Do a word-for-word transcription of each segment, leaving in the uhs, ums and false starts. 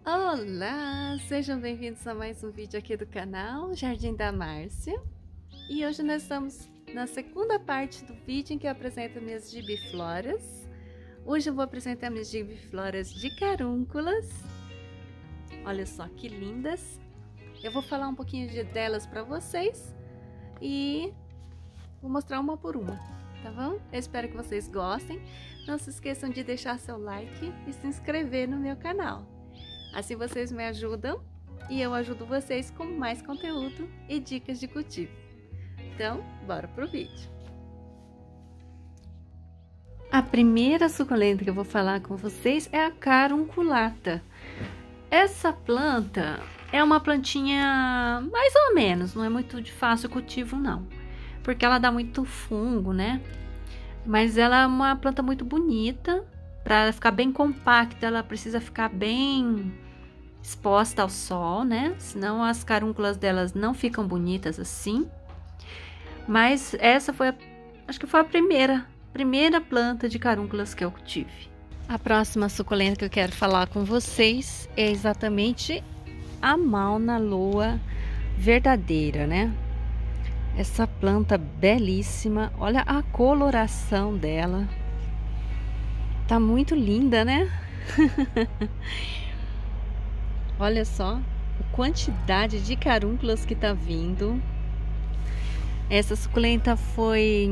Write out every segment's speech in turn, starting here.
Olá, sejam bem-vindos a mais um vídeo aqui do canal Jardim da Márcia. E hoje nós estamos na segunda parte do vídeo em que eu apresento minhas gibifloras. Hoje eu vou apresentar minhas gibifloras de carúnculas. Olha só que lindas. Eu vou falar um pouquinho de, delas para vocês e vou mostrar uma por uma, tá bom? Eu espero que vocês gostem. Não se esqueçam de deixar seu like e se inscrever no meu canal. Assim vocês me ajudam e eu ajudo vocês com mais conteúdo e dicas de cultivo. Então, bora pro vídeo. A primeira suculenta que eu vou falar com vocês é a carunculata. Essa planta é uma plantinha mais ou menos, não é muito de fácil cultivo não, porque ela dá muito fungo, né? Mas ela é uma planta muito bonita. Para ficar bem compacta, ela precisa ficar bem exposta ao sol, né? Senão as carúnculas delas não ficam bonitas assim. Mas essa foi, a, acho que foi a primeira, primeira planta de carúnculas que eu tive. A próxima suculenta que eu quero falar com vocês é exatamente a Mauna Loa verdadeira, né? Essa planta belíssima, olha a coloração dela. Tá muito linda, né? Olha só a quantidade de carúnculas que tá vindo. Essa suculenta foi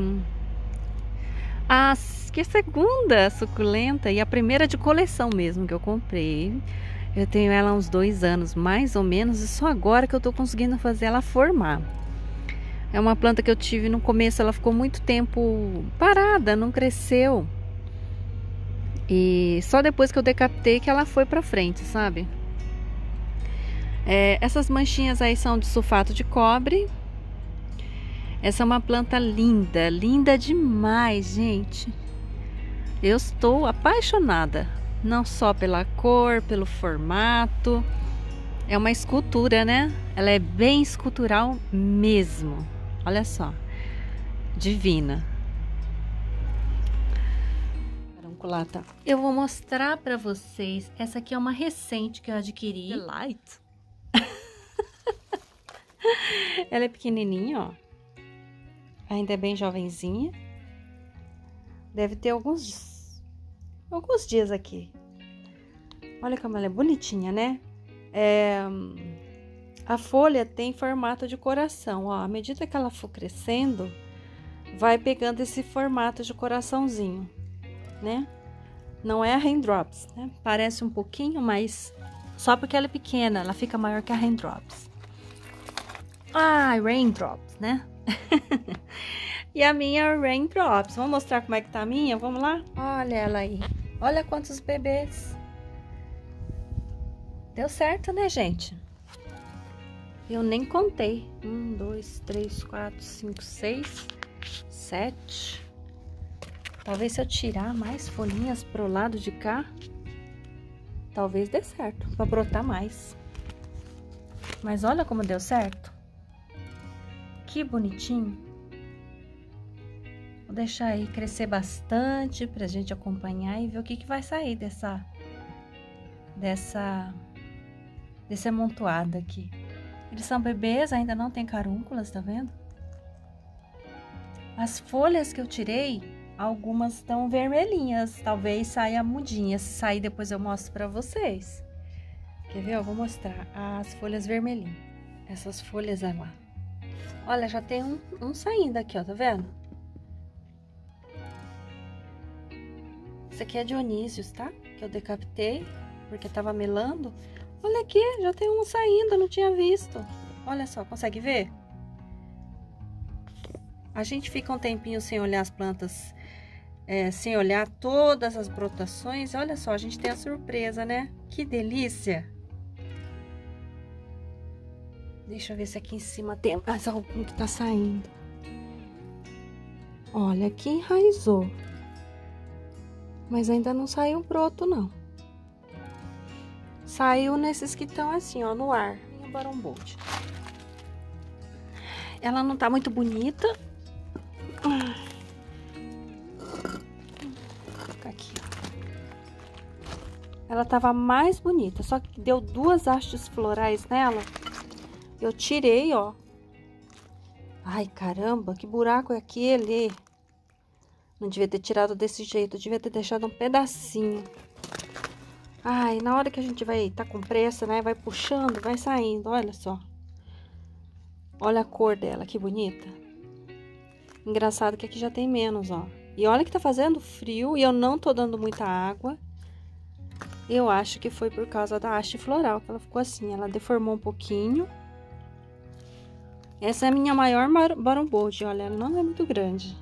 a que segunda suculenta e a primeira de coleção mesmo que eu comprei. Eu tenho ela há uns dois anos mais ou menos e só agora que eu tô conseguindo fazer ela formar. É uma planta que eu tive no começo, ela ficou muito tempo parada, não cresceu. E só depois que eu decapitei que ela foi pra frente, sabe? É, essas manchinhas aí são de sulfato de cobre. Essa é uma planta linda, linda demais, gente. Eu estou apaixonada, não só pela cor, pelo formato. É uma escultura, né? Ela é bem escultural mesmo. Olha só, divina. Eu vou mostrar para vocês. Essa aqui é uma recente que eu adquiri. Delight. Ela é pequenininha, ó. Ainda é bem jovenzinha. Deve ter alguns alguns dias aqui. Olha como ela é bonitinha, né? É, a folha tem formato de coração, ó. À medida que ela for crescendo, vai pegando esse formato de coraçãozinho, né? Não é a Raindrops, né? Parece um pouquinho, mas só porque ela é pequena, ela fica maior que a Raindrops. Ah, Raindrops, né? E a minha é Raindrops. Vamos mostrar como é que tá a minha? Vamos lá? Olha ela aí. Olha quantos bebês. Deu certo, né, gente? Eu nem contei. Um, dois, três, quatro, cinco, seis, sete... Talvez se eu tirar mais folhinhas pro lado de cá, talvez dê certo, para brotar mais. Mas olha como deu certo. Que bonitinho. Vou deixar aí crescer bastante pra gente acompanhar e ver o que que vai sair dessa dessa desse amontoado aqui. Eles são bebês, ainda não tem carúnculas, tá vendo? As folhas que eu tirei, algumas estão vermelhinhas, talvez saia mudinha. Se sair, depois eu mostro pra vocês. Quer ver? Eu vou mostrar as folhas vermelhinhas. Essas folhas aí lá. Olha, já tem um, um saindo aqui, ó, tá vendo? Esse aqui é Dionísios, tá? Que eu decapitei, porque tava melando. Olha aqui, já tem um saindo, eu não tinha visto. Olha só, consegue ver? A gente fica um tempinho sem olhar as plantas, é, sem olhar todas as brotações. Olha só, a gente tem a surpresa, né? Que delícia! Deixa eu ver se aqui em cima tem mais algum que tá saindo. Olha, aqui enraizou. Mas ainda não saiu broto, não. Saiu nesses que estão assim, ó, no ar. E o Baron Bold. Ela não tá muito bonita. Aqui, ó. ela tava mais bonita, só que deu duas hastes florais nela. Eu tirei, ó. Ai, caramba, que buraco é aquele? Não devia ter tirado desse jeito, eu devia ter deixado um pedacinho. Ai, na hora que a gente vai tá com pressa, né? Vai puxando, vai saindo, olha só. Olha a cor dela, que bonita. Engraçado que aqui já tem menos, ó. E olha que tá fazendo frio e eu não tô dando muita água. Eu acho que foi por causa da haste floral que ela ficou assim. Ela deformou um pouquinho. Essa é a minha maior Baron-Bold, olha, ela não é muito grande.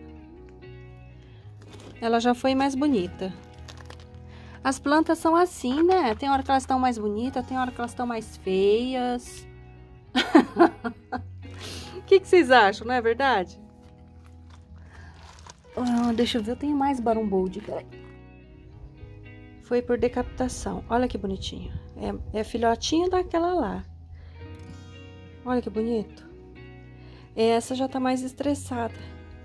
Ela já foi mais bonita. As plantas são assim, né? Tem hora que elas estão mais bonitas, tem hora que elas estão mais feias. O que, que vocês acham, não é verdade? Ah, deixa eu ver, eu tenho mais Baron-Bold. Foi por decapitação. Olha que bonitinho. É, é filhotinho daquela lá. Olha que bonito. Essa já tá mais estressada.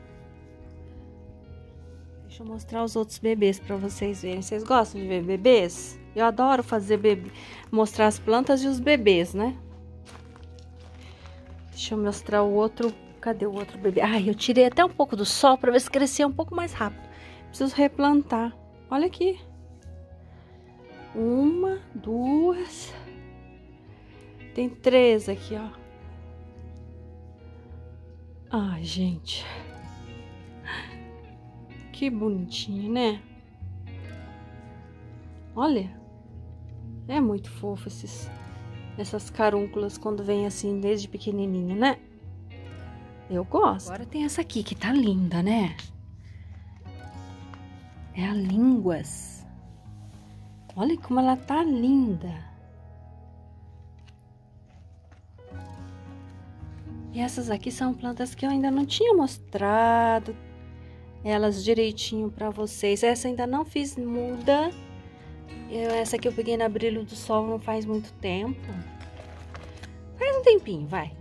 Deixa eu mostrar os outros bebês pra vocês verem. Vocês gostam de ver bebês? Eu adoro fazer bebê, mostrar as plantas e os bebês, né? Deixa eu mostrar o outro. Cadê o outro bebê? Ai, eu tirei até um pouco do sol pra ver se crescia um pouco mais rápido. Preciso replantar. Olha aqui. Uma, duas. Tem três aqui, ó. Ai, gente. Que bonitinho, né? Olha. É muito fofo esses, essas carúnculas quando vem assim desde pequenininha, né? Eu gosto. Agora tem essa aqui que tá linda, né? É a línguas. Olha como ela tá linda. E essas aqui são plantas que eu ainda não tinha mostrado elas direitinho pra vocês. Essa ainda não fiz muda. Eu, essa aqui eu peguei na Brilho do Sol não faz muito tempo. Faz um tempinho, vai.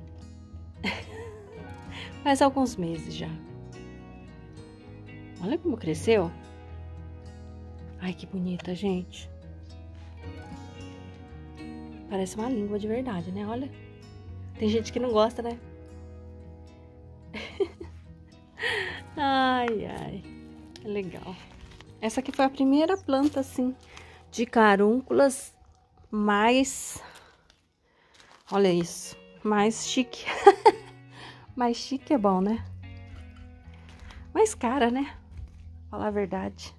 Faz alguns meses já. Olha como cresceu. Ai, que bonita, gente. Parece uma língua de verdade, né? Olha. Tem gente que não gosta, né? Ai, ai. É legal. Essa aqui foi a primeira planta, assim, de carúnculas mais... Olha isso. Mais chique. Mais chique é bom, né? Mais cara, né? Falar a verdade.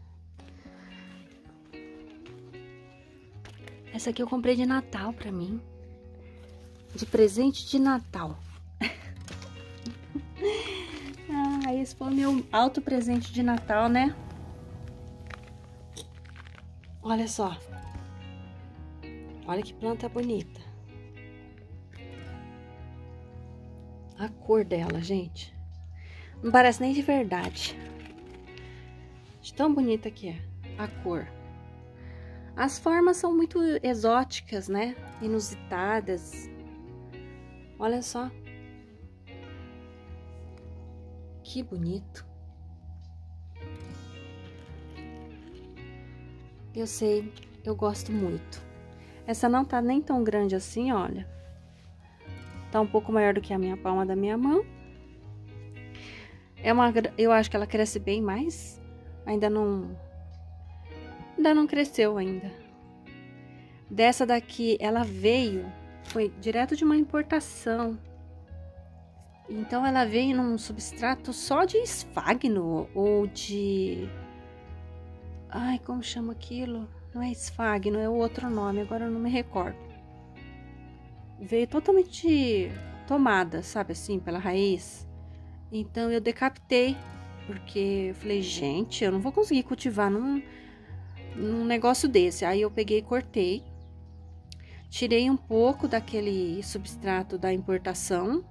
Essa aqui eu comprei de Natal pra mim. De presente de Natal. Ah, esse foi o meu alto presente de Natal, né? Olha só. Olha que planta bonita. A cor dela, gente. Não parece nem de verdade. De tão bonita que é a cor. As formas são muito exóticas, né? Inusitadas. Olha só. Que bonito. Eu sei, eu gosto muito. Essa não tá nem tão grande assim, olha. Tá um pouco maior do que a minha palma da minha mão. É uma, eu acho que ela cresce bem mais. Ainda não... Ainda não cresceu ainda. Dessa daqui, ela veio... Foi direto de uma importação. Então, ela veio num substrato só de esfagno ou de... Ai, como chama aquilo? Não é esfagno, é o outro nome, agora eu não me recordo. Veio totalmente tomada, sabe assim, pela raiz. Então, eu decapitei, porque eu falei, gente, eu não vou conseguir cultivar num, num negócio desse. Aí, eu peguei e cortei. Tirei um pouco daquele substrato da importação.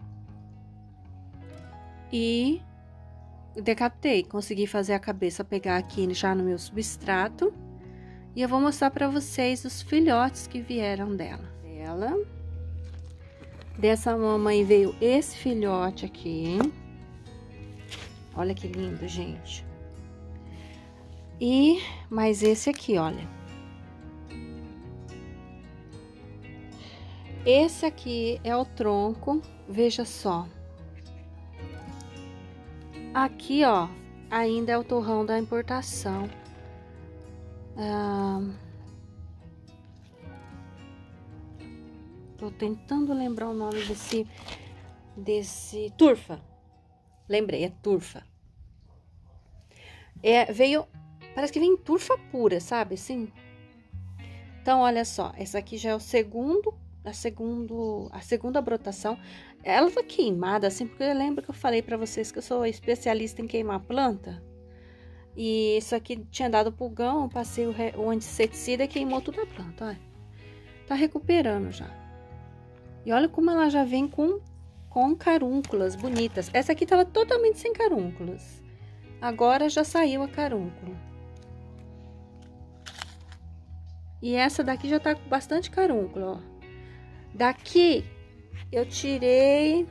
E decapitei. Consegui fazer a cabeça pegar aqui já no meu substrato. E eu vou mostrar pra vocês os filhotes que vieram dela. Dela. Dessa mamãe veio esse filhote aqui. Olha que lindo, gente. E mais esse aqui, olha. Esse aqui é o tronco, veja só. Aqui, ó, ainda é o torrão da importação. Ah, tô tentando lembrar o nome desse, desse turfa. Lembrei, é turfa. É, veio, parece que vem turfa pura, sabe, assim? Então, olha só, essa aqui já é o segundo, a, segundo, a segunda brotação. Ela tá queimada, assim, porque eu lembro que eu falei pra vocês que eu sou especialista em queimar planta. E isso aqui tinha dado pulgão, eu passei o, re, o inseticida e queimou toda a planta, olha. Tá recuperando já. E olha como ela já vem com, com carúnculas bonitas. Essa aqui tava totalmente sem carúnculas. Agora já saiu a carúncula. E essa daqui já tá com bastante carúncula, ó. Daqui eu tirei...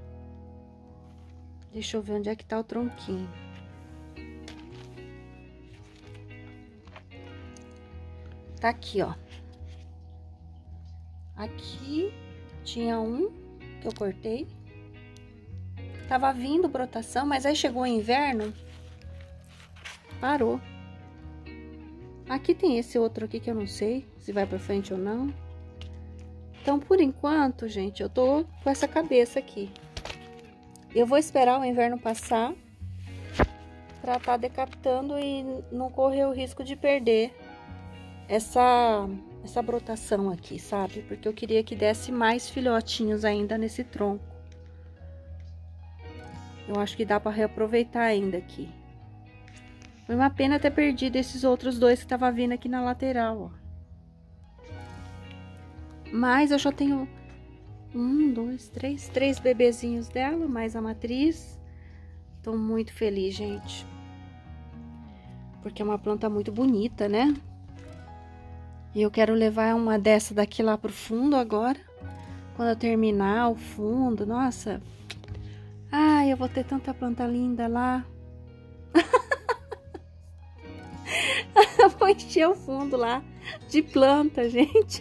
Deixa eu ver onde é que tá o tronquinho. Tá aqui, ó. Aqui tinha um que eu cortei. Tava vindo brotação, mas aí chegou o inverno, parou. Aqui tem esse outro aqui que eu não sei se vai pra frente ou não. Então, por enquanto, gente, eu tô com essa cabeça aqui. Eu vou esperar o inverno passar pra tá decapitando e não correr o risco de perder essa, essa brotação aqui, sabe? Porque eu queria que desse mais filhotinhos ainda nesse tronco. Eu acho que dá pra reaproveitar ainda aqui. Foi uma pena ter perdido esses outros dois que tava vindo aqui na lateral, ó. Mas eu já tenho um, dois, três, três bebezinhos dela, mais a matriz. Tô muito feliz, gente. Porque é uma planta muito bonita, né? E eu quero levar uma dessa daqui lá pro fundo agora. Quando eu terminar o fundo, nossa. Ai, eu vou ter tanta planta linda lá. Vou encher o fundo lá de planta, gente.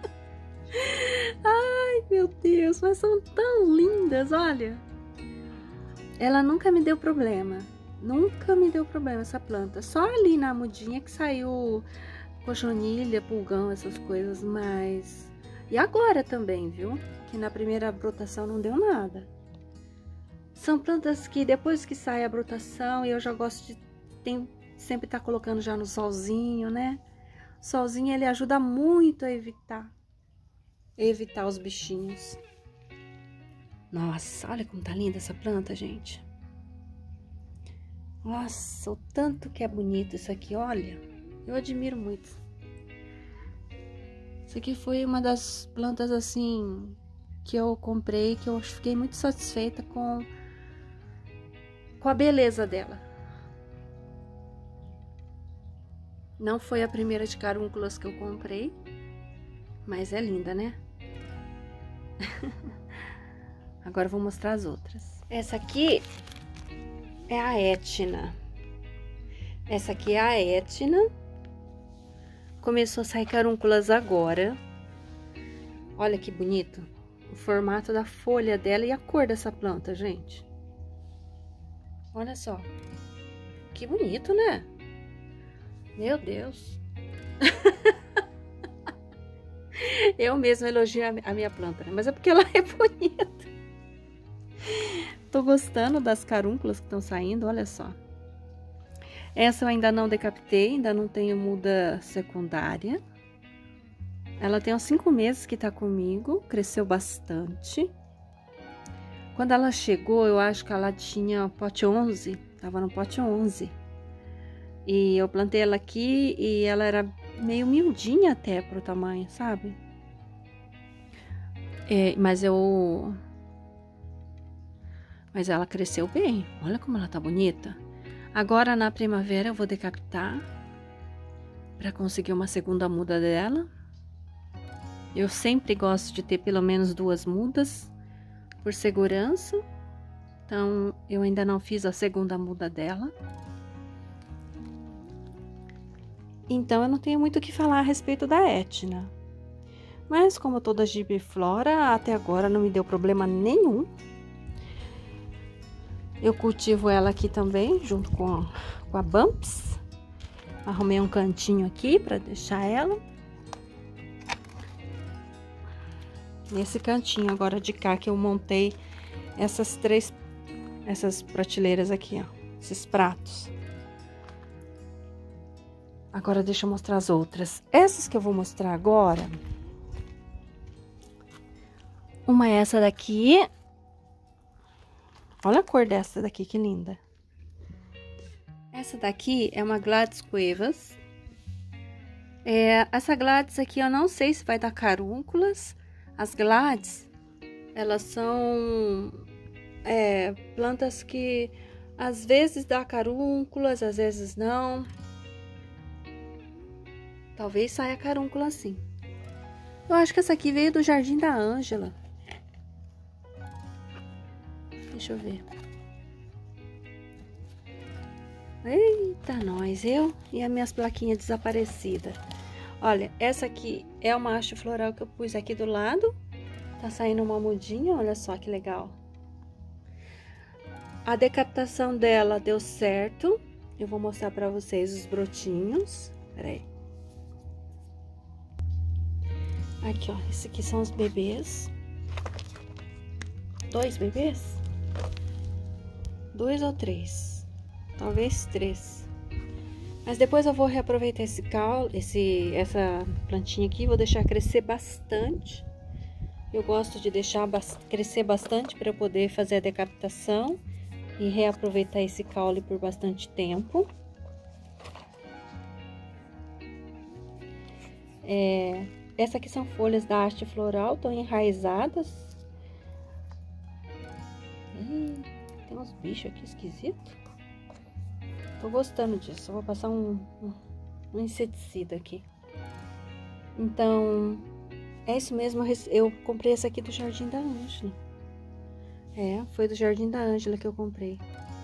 Ai, meu Deus, mas são tão lindas, olha. Ela nunca me deu problema. Nunca me deu problema essa planta. Só ali na mudinha que saiu cochonilha, pulgão, essas coisas, mas... E agora também, viu? Que na primeira brotação não deu nada. São plantas que depois que sai a brotação, eu já gosto de... Tem, sempre tá colocando já no solzinho, né? O solzinho, ele ajuda muito a evitar. Evitar os bichinhos. Nossa, olha como tá linda essa planta, gente. Nossa, o tanto que é bonito isso aqui, olha. Eu admiro muito. Isso aqui foi uma das plantas, assim, que eu comprei, que eu fiquei muito satisfeita com, com a beleza dela. Não foi a primeira de carúnculas que eu comprei, mas é linda, né? Agora eu vou mostrar as outras. Essa aqui é a Etna. Essa aqui é a Etna. Começou a sair carúnculas agora. Olha que bonito. O formato da folha dela e a cor dessa planta, gente. Olha só. Que bonito, né? Meu Deus. Eu mesma elogio a minha planta, né? Mas é porque ela é bonita. Tô gostando das carúnculas que estão saindo, olha só. Essa eu ainda não decapitei, ainda não tenho muda secundária. Ela tem uns cinco meses que tá comigo, cresceu bastante. Quando ela chegou, eu acho que ela tinha pote onze, tava no pote onze. E eu plantei ela aqui e ela era meio miudinha até pro tamanho, sabe? É, mas eu... Mas ela cresceu bem, olha como ela tá bonita. Agora na primavera eu vou decapitar para conseguir uma segunda muda dela. Eu sempre gosto de ter pelo menos duas mudas por segurança. Então eu ainda não fiz a segunda muda dela. Então eu não tenho muito o que falar a respeito da Etna. Mas como toda gibiflora, até agora não me deu problema nenhum. Eu cultivo ela aqui também, junto com a, com a Bumps. Arrumei um cantinho aqui para deixar ela. Nesse cantinho agora de cá que eu montei essas três, essas prateleiras aqui, ó. Esses pratos. Agora deixa eu mostrar as outras. Essas que eu vou mostrar agora. Uma é essa daqui. Olha a cor dessa daqui, que linda. Essa daqui é uma Gladys Cuevas. É, essa Gladys aqui eu não sei se vai dar carúnculas. As Gladys, elas são é, plantas que às vezes dá carúnculas, às vezes não. Talvez saia carúncula assim. Eu acho que essa aqui veio do Jardim da Ângela. Deixa eu ver. Eita, nós, eu e as minhas plaquinhas desaparecidas. Olha, essa aqui é uma haste floral que eu pus aqui do lado. Tá saindo uma mudinha, olha só que legal. A decapitação dela deu certo. Eu vou mostrar pra vocês os brotinhos. Peraí. Aqui, ó. Esses aqui são os bebês. Dois bebês? Dois ou três? Talvez três. Mas depois eu vou reaproveitar esse caule, esse, essa plantinha aqui. Vou deixar crescer bastante. Eu gosto de deixar crescer bastante para eu poder fazer a decapitação e reaproveitar esse caule por bastante tempo. É, essa aqui são folhas da haste floral, estão enraizadas. Hum, tem uns bichos aqui esquisitos. Tô gostando disso. Eu vou passar um, um, um inseticida aqui. Então, é isso mesmo. Eu comprei essa aqui do Jardim da Ângela. É, foi do Jardim da Ângela que eu comprei.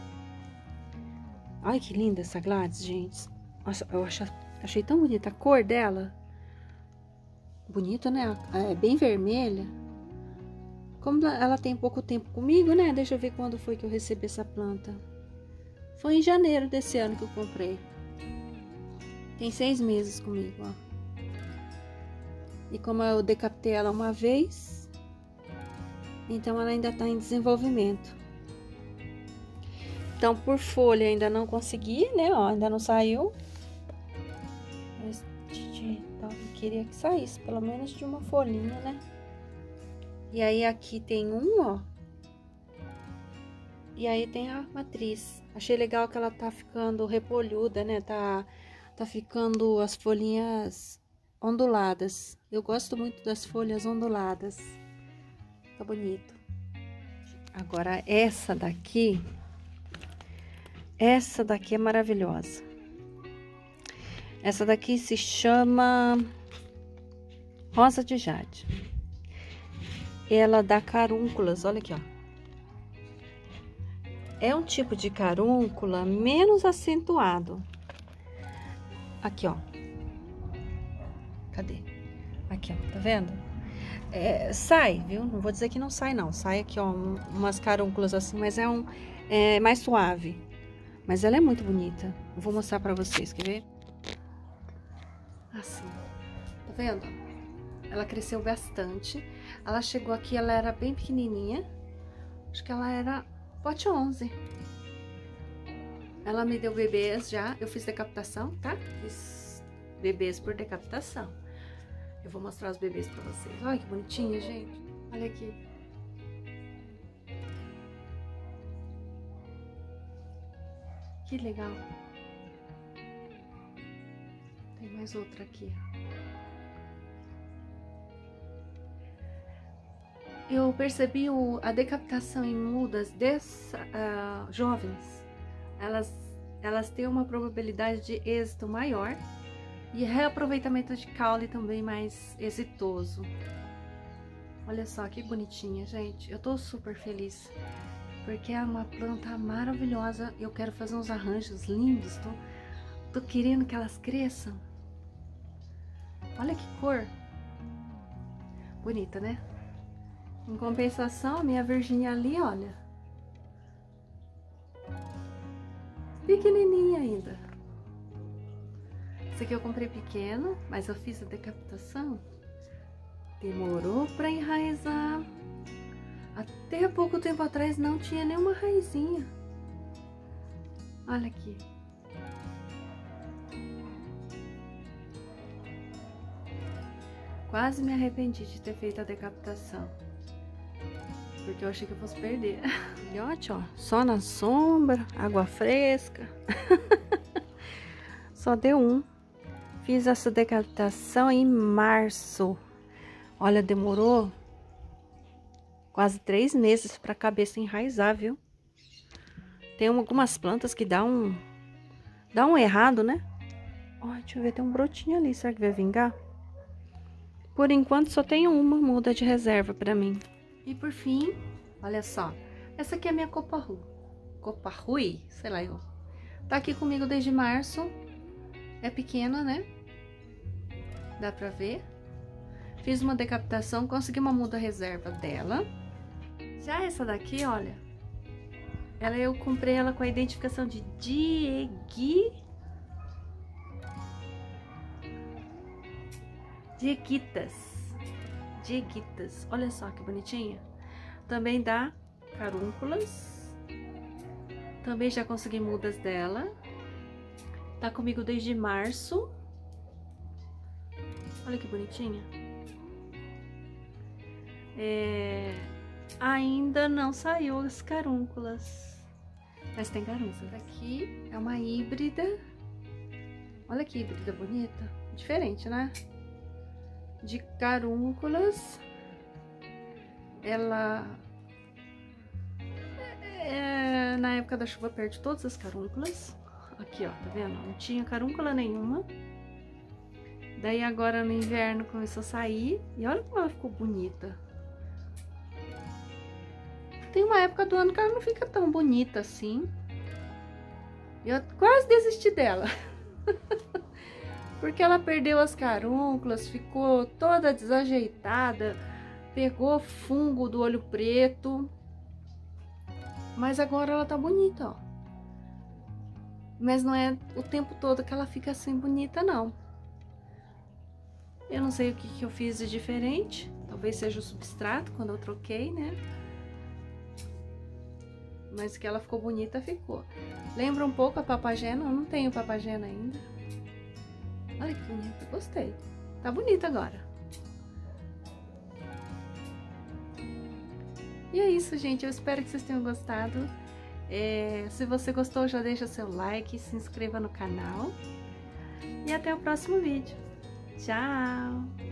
Ai, que linda essa Gladys, gente. Nossa, eu achei, achei tão bonita a cor dela. Bonita, né? É bem vermelha. Como ela tem pouco tempo comigo, né? Deixa eu ver quando foi que eu recebi essa planta. Foi em janeiro desse ano que eu comprei. Tem seis meses comigo, ó. E como eu decapitei ela uma vez, então ela ainda tá em desenvolvimento. Então, por folha ainda não consegui, né? Ó, ainda não saiu. Mas então, eu queria que saísse pelo menos de uma folhinha, né? E aí aqui tem um, ó. E aí tem a matriz. Achei legal que ela tá ficando repolhuda, né? Tá, tá ficando as folhinhas onduladas. Eu gosto muito das folhas onduladas. Tá bonito. Agora, essa daqui... Essa daqui é maravilhosa. Essa daqui se chama Rosa de Jade. Ela dá carúnculas, olha aqui, ó. É um tipo de carúncula menos acentuado. Aqui, ó. Cadê? Aqui, ó. Tá vendo? É, sai, viu? Não vou dizer que não sai, não. Sai aqui, ó, um, umas carúnculas assim, mas é um é mais suave. Mas ela é muito bonita. Eu vou mostrar pra vocês, quer ver? Assim. Tá vendo? Ela cresceu bastante. Ela chegou aqui, ela era bem pequenininha. Acho que ela era... pote onze. Ela me deu bebês já. Eu fiz decapitação, tá? Fiz bebês por decapitação. Eu vou mostrar os bebês pra vocês. Olha que bonitinho, gente. Olha aqui. Que legal. Tem mais outra aqui, ó. Eu percebi o, a decapitação em mudas dessa, uh, jovens, elas, elas têm uma probabilidade de êxito maior e reaproveitamento de caule também mais exitoso. Olha só que bonitinha, gente. Eu tô super feliz, porque é uma planta maravilhosa. Eu quero fazer uns arranjos lindos, tô, tô querendo que elas cresçam. Olha que cor! Bonita, né? Em compensação, a minha Virgínia ali, olha. Pequenininha ainda. Esse aqui eu comprei pequeno, mas eu fiz a decapitação. Demorou pra enraizar. Até pouco tempo atrás não tinha nenhuma raizinha. Olha aqui. Quase me arrependi de ter feito a decapitação. Porque eu achei que eu fosse perder. Filhote, ó. Só na sombra, água fresca. Só deu um. Fiz essa decapitação em março. Olha, demorou quase três meses para a cabeça enraizar, viu? Tem algumas plantas que dá um... Dá um errado, né? Ó, deixa eu ver, tem um brotinho ali. Será que vai vingar? Por enquanto só tem uma muda de reserva para mim. E por fim, olha só. Essa aqui é a minha coparru. Coparrui, sei lá eu. Tá aqui comigo desde março. É pequena, né? Dá pra ver. Fiz uma decapitação, consegui uma muda reserva dela. Já essa daqui, olha. Ela eu comprei ela com a identificação de Diegui. Dieguitas. Dieguitas. Olha só que bonitinha. Também dá carúnculas. Também já consegui mudas dela. Tá comigo desde março. Olha que bonitinha. É... Ainda não saiu as carúnculas. Mas tem carúnculas. Aqui é uma híbrida. Olha que híbrida bonita. Diferente, né? De carúnculas. Ela... É... Na época da chuva perde todas as carúnculas. Aqui, ó, tá vendo? Não tinha carúncula nenhuma. Daí agora no inverno começou a sair. E olha como ela ficou bonita. Tem uma época do ano que ela não fica tão bonita assim. Eu quase desisti dela. Porque ela perdeu as carúnculas, ficou toda desajeitada. Pegou fungo do olho preto. Mas agora ela tá bonita, ó. Mas não é o tempo todo que ela fica assim bonita, não. Eu não sei o que, que eu fiz de diferente. Talvez seja o substrato, quando eu troquei, né? Mas que ela ficou bonita, ficou. Lembra um pouco a papagena. Eu não tenho papagena ainda. Olha que bonita, gostei. Tá bonita agora. E é isso, gente. Eu espero que vocês tenham gostado. É, se você gostou, já deixa seu like, se inscreva no canal. E até o próximo vídeo. Tchau!